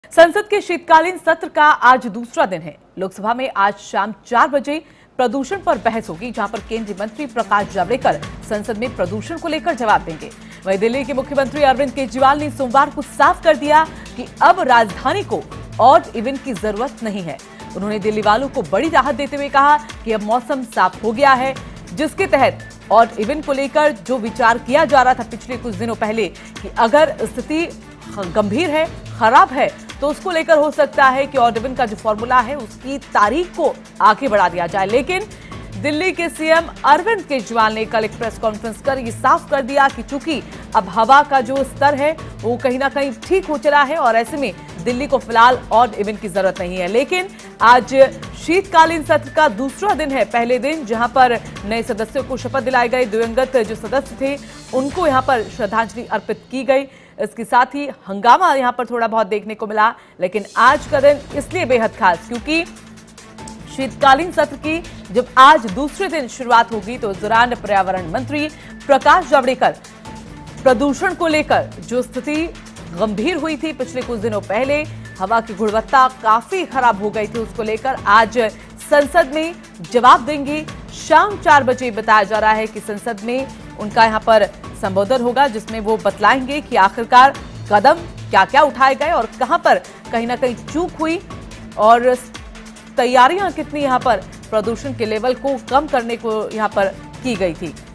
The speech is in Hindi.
संसद के शीतकालीन सत्र का आज दूसरा दिन है। लोकसभा में आज शाम 4 बजे प्रदूषण पर बहस होगी, जहां पर केंद्रीय मंत्री प्रकाश जावड़ेकर संसद में प्रदूषण को लेकर जवाब देंगे। वहीं दिल्ली के मुख्यमंत्री अरविंद केजरीवाल ने सोमवार को साफ कर दिया कि अब राजधानी को ऑड इवन की जरूरत नहीं है। उन्होंने दिल्ली वालों को बड़ी राहत देते हुए कहा कि अब मौसम साफ हो गया है, जिसके तहत ऑड इवन को लेकर जो विचार किया जा रहा था पिछले कुछ दिनों पहले कि अगर स्थिति गंभीर है, खराब है, तो उसको लेकर हो सकता है कि ऑड इवन का जो फॉर्मूला है उसकी तारीख को आगे बढ़ा दिया जाए। लेकिन दिल्ली के सीएम अरविंद केजरीवाल ने कल एक प्रेस कॉन्फ्रेंस कर ये साफ कर दिया कि चूंकि अब हवा का जो स्तर है वो कहीं ना कहीं ठीक हो चला है और ऐसे में दिल्ली को फिलहाल ऑड इवन की जरूरत नहीं है। लेकिन आज शीतकालीन सत्र का दूसरा दिन है, पहले दिन जहां पर नए सदस्यों को शपथ दिलाई गई, दिवंगत जो सदस्य थे उनको यहां पर श्रद्धांजलि अर्पित की गई। इसके साथ ही हंगामा यहां पर थोड़ा बहुत देखने को मिला। लेकिन आज का दिन इसलिए बेहद खास क्योंकि शीतकालीन सत्र की जब आज दूसरे दिन शुरुआत होगी तो इस दौरान पर्यावरण मंत्री प्रकाश जावड़ेकर प्रदूषण को लेकर जो स्थिति गंभीर हुई थी पिछले कुछ दिनों पहले, हवा की गुणवत्ता काफी खराब हो गई थी, उसको लेकर आज संसद में जवाब देंगे। शाम 4 बजे बताया जा रहा है कि संसद में उनका यहां पर संबोधन होगा, जिसमें वो बतलाएंगे कि आखिरकार कदम क्या क्या उठाए गए और कहां पर कहीं ना कहीं चूक हुई और तैयारियां कितनी यहां पर प्रदूषण के लेवल को कम करने को यहां पर की गई थी।